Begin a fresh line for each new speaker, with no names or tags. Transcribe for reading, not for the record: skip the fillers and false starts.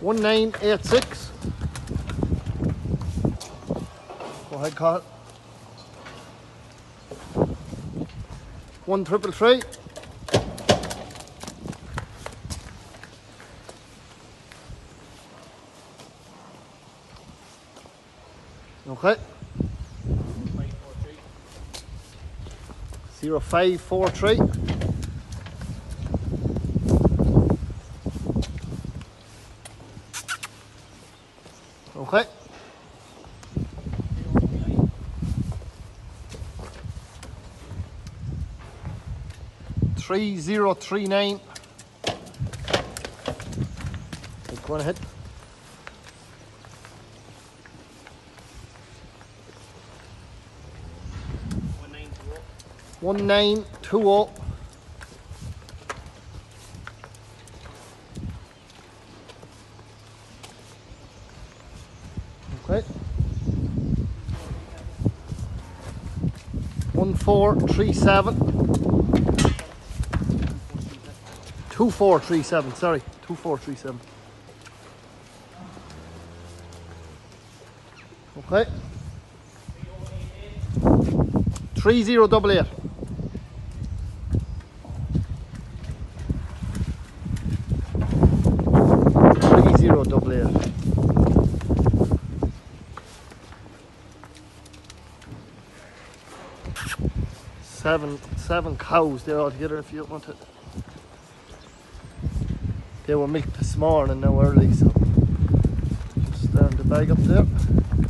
1986. Go ahead, call it. 1333. Okay. 0543. Okay. 3039. Go on ahead. 1920. Okay. 1437. 2437, sorry, 2437. Okay. 3088. 3088. Seven cows there altogether if you want it. They were milked this morning now early, so just stand the bag up there.